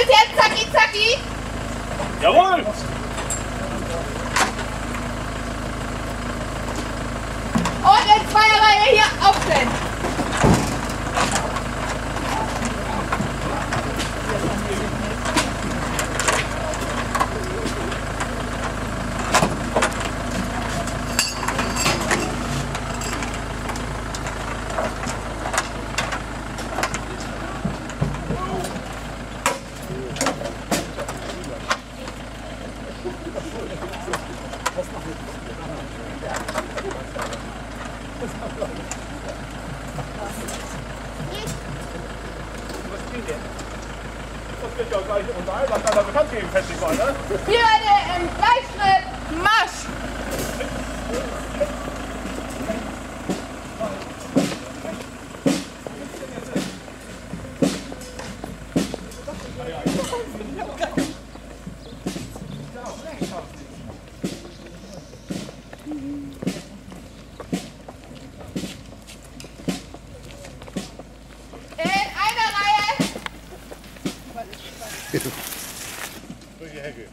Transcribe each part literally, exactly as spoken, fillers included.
ist jetzt zacki zacki. Jawohl! Und in Zweierreihe hier aufstellen. Vierte im Gleichschritt, Marsch! Durch die Hecke.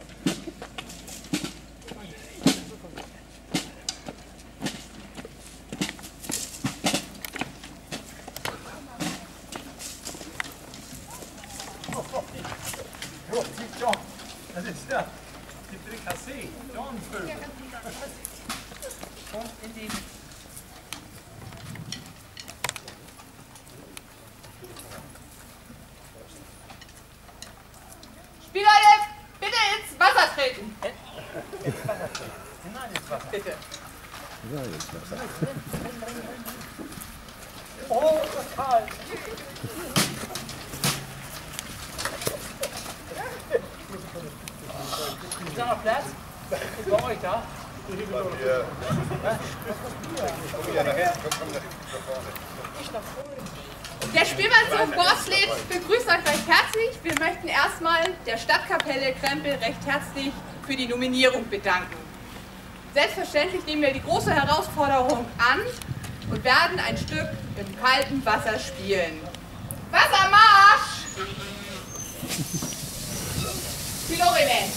Das ist der. Die Frikassee. Dornvögel. Kommt in die. Spielleute, bitte ins Wasser treten. Hinein ins Wasser. Bitte. Ja, jetzt Wasser. Oh, das ist kalt. Ist da noch Platz? Ist bei euch da? Bei mir. Komm wieder nach hinten, komm, komm nach vorne. Der Spielmannszug Borssled begrüßt euch recht herzlich. Wir möchten erstmal der Stadtkapelle Krempel recht herzlich für die Nominierung bedanken. Selbstverständlich nehmen wir die große Herausforderung an und werden ein Stück im kalten Wasser spielen. Wassermarsch! Piloriment!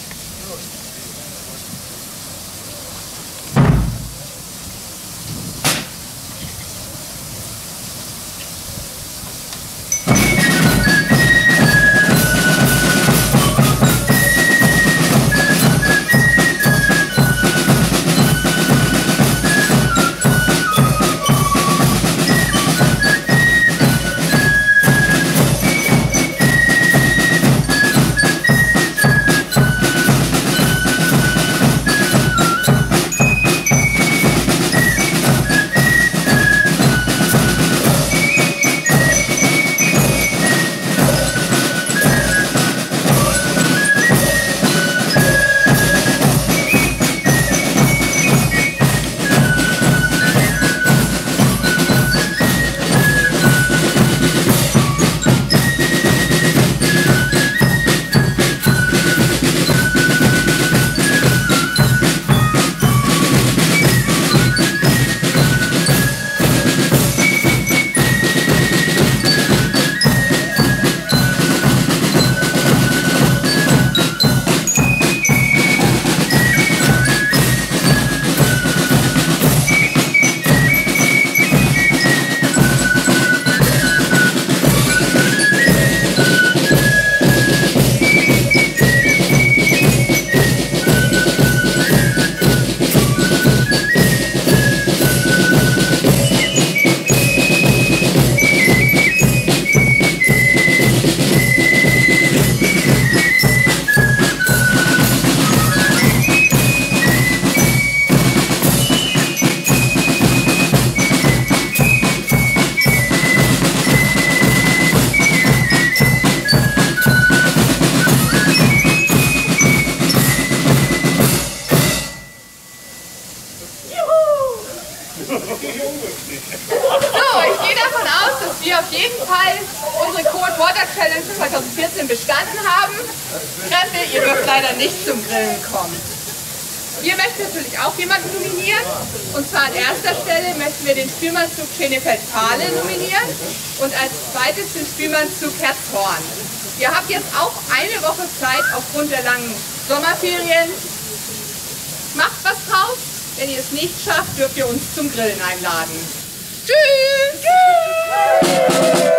unsere Cold Water Challenge zweitausendvierzehn bestanden haben. Krempel, ihr dürft leider nicht zum Grillen kommen. Wir möchten natürlich auch jemanden nominieren. Und zwar an erster Stelle möchten wir den Spielmannszug Schenefeld-Fahle nominieren und als zweites den Spielmannszug Herzhorn. Ihr habt jetzt auch eine Woche Zeit aufgrund der langen Sommerferien. Macht was draus. Wenn ihr es nicht schafft, dürft ihr uns zum Grillen einladen. Tschüss!